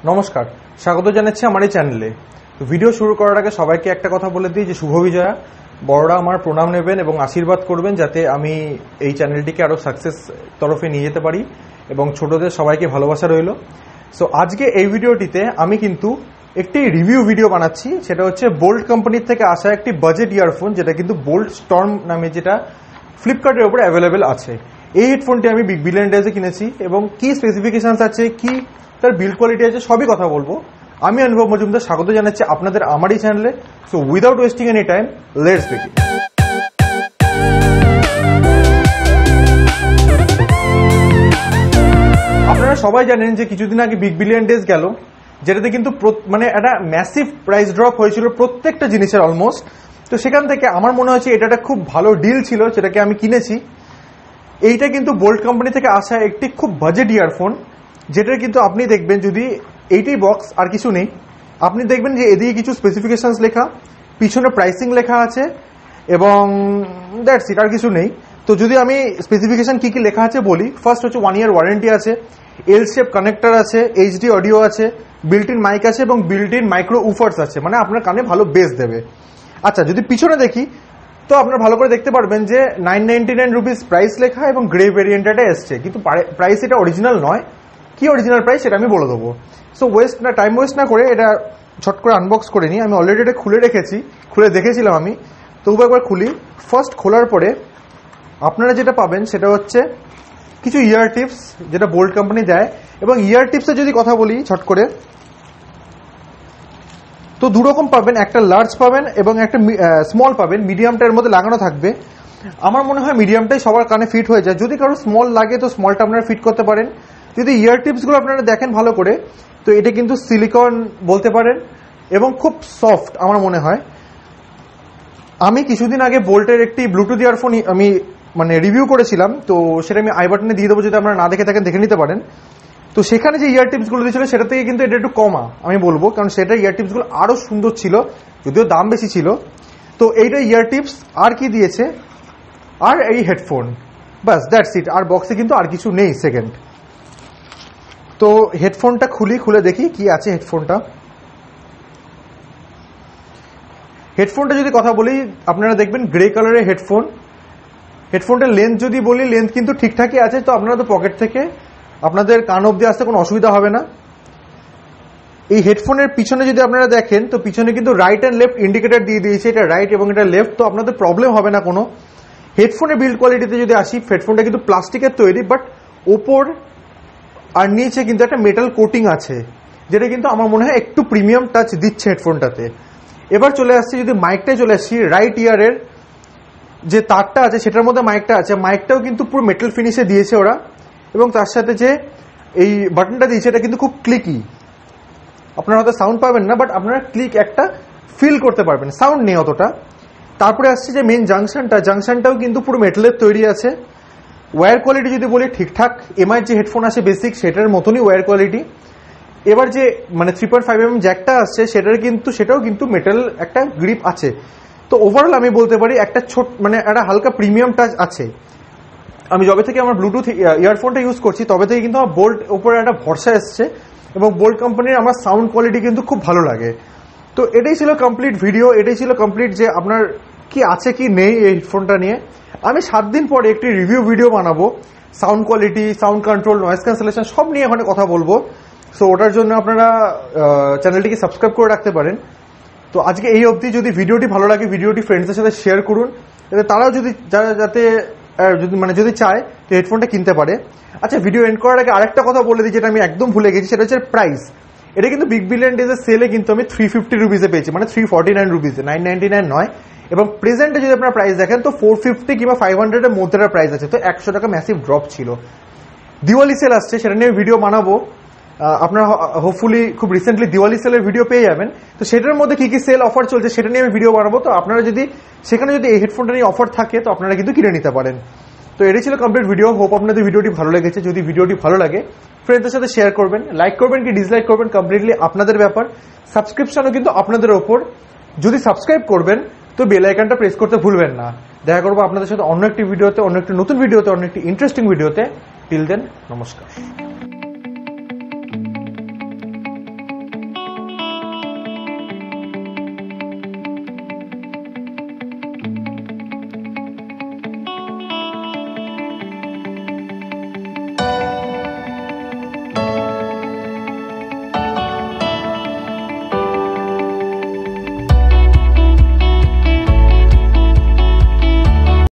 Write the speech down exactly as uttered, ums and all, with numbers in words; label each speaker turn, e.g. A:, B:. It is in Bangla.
A: নমস্কার, স্বাগত জানাচ্ছি আমার এই চ্যানেলে। তো ভিডিও শুরু করার আগে সবাইকে একটা কথা বলে দিই যে শুভ বিজয়া। বড়রা আমার প্রণাম নেবেন এবং আশীর্বাদ করবেন যাতে আমি এই চ্যানেলটিকে আরও সাকসেস তরফে নিয়ে যেতে পারি, এবং ছোটদের সবাইকে ভালোবাসা রইল। সো আজকে এই ভিডিওটিতে আমি কিন্তু একটি রিভিউ ভিডিও বানাচ্ছি, সেটা হচ্ছে বোল্ট কোম্পানির থেকে আসা একটি বাজেট ইয়ারফোন, যেটা কিন্তু বোল্ট স্টর্ম নামে যেটা ফ্লিপকার্টের উপরে অ্যাভেলেবেল আছে। এই হেডফোনটি আমি বিগ বিলিয়ন ডেজে কিনেছি এবং কি স্পেসিফিকেশনস আছে, কি তার বিল্ড কোয়ালিটি আছে, সবই কথা বলবো। আমি অনুভব মজুমদার স্বাগত জানাচ্ছি আপনাদের আমার এই চ্যানেলে। So without wasting any time, let's begin. আপনারা সবাই জানেন যে কিছুদিন আগে বিগ বিলিয়ন ডেজ গেল, যেটাতে কিন্তু মানে একটা ম্যাসিভ প্রাইস ড্রপ হয়েছিল প্রত্যেকটা জিনিসের অলমোস্ট। তো সেখান থেকে আমার মনে হচ্ছে এটা একটা খুব ভালো ডিল ছিল, যেটাকে আমি কিনেছি। এইটা কিন্তু বোল্ট কোম্পানি থেকে আসা একটি খুব বাজেট ইয়ারফোন, যেটার কিন্তু আপনি দেখবেন যদি এইটাই বক্স আর কিছু নেই, আপনি দেখবেন যে এদিকে কিছু স্পেসিফিকেশনস লেখা, পিছনে প্রাইসিং লেখা আছে এবং দ্যাটস ইট, আর কিছু নেই। তো যদি আমি স্পেসিফিকেশন কি কি লেখা আছে বলি, ফার্স্ট হচ্ছে ওয়ান ইয়ার ওয়ারেন্টি আছে, এল শেপ কানেক্টর আছে, এইচডি অডিও আছে, বিল্ট ইন মাইক আছে এবং বিল্ট ইন মাইক্রো উফার্স আছে, মানে আপনার কানে ভালো বেস দেবে। আচ্ছা, যদি পিছনে দেখি তো আপনারা ভালো করে দেখতে পারবেন যে nine ninety nine rupees price লেখা এবং গ্রে ভেরিয়েন্ট এটা এসছে, কিন্তু প্রাইস এটা অরিজিনাল নয়। কি অরিজিনাল প্রাইস সেটা আমি বলে দেবো। সো ওয়েস্ট না টাইম ওয়েস্ট না করে এটা ছট করে আনবক্স করে নিই। আমি অলরেডি এটা খুলে রেখেছি, খুলে দেখেছিলাম আমি, তবু একবার খুলি। ফার্স্ট খোলার পরে আপনারা যেটা পাবেন সেটা হচ্ছে কিছু ইয়ার টিপস, যেটা বোল্ট কোম্পানি দেয়। এবং ইয়ার টিপসে যদি কথা বলি ছট করে, তো দুরকম পাবেন, একটা লার্জ পাবেন এবং একটা স্মল পাবেন। মিডিয়ামটা এর মধ্যে লাগানো থাকবে। আমার মনে হয় মিডিয়ামটাই সবার কানে ফিট হয়ে যায়। যদি কারো স্মল লাগে তো স্মলটা আপনারা ফিট করতে পারেন। যদি ইয়ার টিপসগুলো আপনারা দেখেন ভালো করে, তো এটা কিন্তু সিলিকন বলতে পারেন এবং খুব সফট আমার মনে হয়। আমি কিছুদিন আগে বোল্টের একটি ব্লুটুথ ইয়ারফোন আমি মানে রিভিউ করেছিলাম, তো সেটা আমি আই বাটনে দিয়ে দেবো, যদি আপনারা না দেখে থাকেন দেখে নিতে পারেন। তো সেখানে যে ইয়ার টিপসগুলো দিয়েছিল সেটা থেকে কিন্তু এটা একটু কমা আমি বলবো, কারণ সেটা ইয়ার টিপসগুলো আরও সুন্দর ছিল, যদিও দাম বেশি ছিল। তো এইটা ইয়ার টিপস, আর কি দিয়েছে, আর এই হেডফোন, বাস দ্যাটস ইট। আর বক্সে কিন্তু আর কিছু নেই। সেকেন্ড, তো হেডফোনটা খুলি, খুলে দেখি কি আছে হেডফোনটা। হেডফোনটা যদি কথা বলি, আপনারা দেখবেন গ্রে কালারের হেডফোন। হেডফোনটার লেন্থ যদি বলি, লেন্থ কিন্তু ঠিকঠাকই আছে। তো আপনারা তো পকেট থেকে আপনাদের কান অব্দি আসতে কোনো অসুবিধা হবে না। এই হেডফোনের পিছনে যদি আপনারা দেখেন, তো পিছনে কিন্তু রাইট অ্যান্ড লেফট ইন্ডিকেটর দিয়ে দিয়েছে, এটা রাইট এবং এটা লেফট, তো আপনাদের প্রবলেম হবে না কোনো। হেডফোনের বিল্ড কোয়ালিটিতে যদি আসি, হেডফোনটা কিন্তু প্লাস্টিকের তৈরি, বাট ওপর আর নিচে কিন্তু একটা মেটাল কোটিং আছে, যেটা কিন্তু আমার মনে হয় একটু প্রিমিয়াম টাচ দিচ্ছে হেডফোনটাতে। এবার চলে আসছি, যদি মাইকটায় চলে আসছি, রাইট ইয়ারের যে তারটা আছে সেটার মধ্যে মাইকটা আছে। মাইকটাও কিন্তু পুরো মেটাল ফিনিশে দিয়েছে ওরা, এবং তার সাথে যে এই বাটনটা দিয়েছে এটা কিন্তু খুব ক্লিকি। আপনারা হয়তো সাউন্ড পাবেন না, বাট আপনারা ক্লিক একটা ফিল করতে পারবেন, সাউন্ড নেই অতটা। তারপরে আসছে যে মেন জাংশনটা, জাংশনটাও কিন্তু পুরো মেটালের তৈরি আছে। ওয়্যার কোয়ালিটি যদি বলি ঠিকঠাক, এমআইয়ের যে হেডফোন আসে বেসিক সেটার মতনই ওয়্যার কোয়ালিটি। এবার যে মানে থ্রি পয়েন্ট ফাইভ এম জ্যাকটা আসছে সেটার কিন্তু সেটাও কিন্তু মেটাল একটা গ্রিপ আছে। তো ওভারঅল আমি বলতে পারি একটা ছোট মানে একটা হালকা প্রিমিয়াম টাচ আছে। আমি যবে থেকে আমার ব্লুটুথ ইয়ারফোনটা ইউজ করছি তবে থেকে কিন্তু আমার বোল্ট ওপরে একটা ভরসা এসছে, এবং বোল্ট কোম্পানির আমার সাউন্ড কোয়ালিটি কিন্তু খুব ভালো লাগে। তো এটাই ছিল কমপ্লিট ভিডিও, এটাই ছিল কমপ্লিট যে আপনার কি আছে কি নেই এই হেডফোনটা নিয়ে। আমি সাত দিন পরে একটি রিভিউ ভিডিও বানাবো, sound quality, sound control, noise cancellation সব নিয়ে ওখানে কথা বলবো। সো ওটার জন্য আপনারা চ্যানেলটিকে সাবস্ক্রাইব করে রাখতে পারেন। তো আজকে এই অবধি। যদি ভিডিওটি ভালো লাগে, ভিডিওটি ফ্রেন্ডসদের সাথে শেয়ার করুন, যাতে তারাও যদি যারা যাতে যদি মানে যদি চায় তো হেডফোনটা কিনতে পারে। আচ্ছা, ভিডিও এন্ড করার আগে আরেকটা কথা বলে দিই, যেটা আমি একদম ভুলে গেছি, সেটা হচ্ছে প্রাইস। এটা কিন্তু বিগ বিলিয়ন ডেজের সেলে কিন্তু আমি থ্রি ফিফটি রুপিসে পেয়েছি, মানে থ্রি ফর্টি নাইন রুপিসে, নাইন নাইনটি নাইন নয়। এবং প্রেজেন্টে যদি আপনারা প্রাইস দেখেন তো ফোর ফিফটি কিংবা ফাইভ হান্ড্রেডের মধ্যে প্রাইস আছে, তো একশো টাকা ম্যাসিভ ড্রপ ছিল। দিওয়ালি সেল আসছে, সেটা নিয়ে ভিডিও বানাবো। আপনারা হোপফুলি খুব রিসেন্টলি দিওয়ালি সেলের ভিডিও পেয়ে যাবেন। তো সেটার মধ্যে কি কি সেল অফার চলছে সেটা নিয়ে আমি ভিডিও বানাবো। তো আপনারা যদি সেখানে যদি এই হেডফোনটা নিয়ে অফার থাকে তো আপনারা কিন্তু কিনে নিতে পারেন। তো এটাই ছিল কমপ্লিট ভিডিও। হোপ আপনাদের ভিডিওটি ভালো লেগেছে। যদি ভিডিওটি ভালো লাগে ফ্রেন্ডদের সাথে শেয়ার করবেন, লাইক করবেন কি ডিসলাইক করবেন কমপ্লিটলি আপনাদের ব্যাপার। সাবস্ক্রিপশনও কিন্তু আপনাদের ওপর। যদি সাবস্ক্রাইব করবেন তো বেল আইকনটা প্রেস করতে ভুলবেন না। দেখা করবো আপনাদের সাথে অন্য একটি ভিডিওতে, অন্য একটি নতুন ভিডিওতে, অন্য একটি ইন্টারেস্টিং ভিডিওতে। টিল দেন, নমস্কার।